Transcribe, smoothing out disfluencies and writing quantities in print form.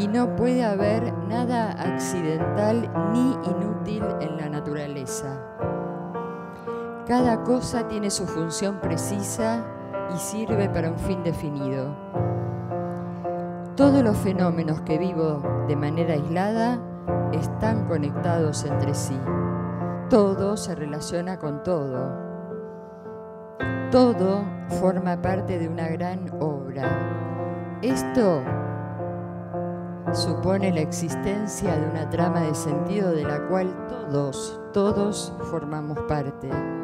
y no puede haber nada accidental ni inútil en la naturaleza. Cada cosa tiene su función precisa y sirve para un fin definido. Todos los fenómenos que vivo de manera aislada están conectados entre sí. Todo se relaciona con todo. Todo forma parte de una gran obra. Esto supone la existencia de una trama de sentido de la cual todos formamos parte.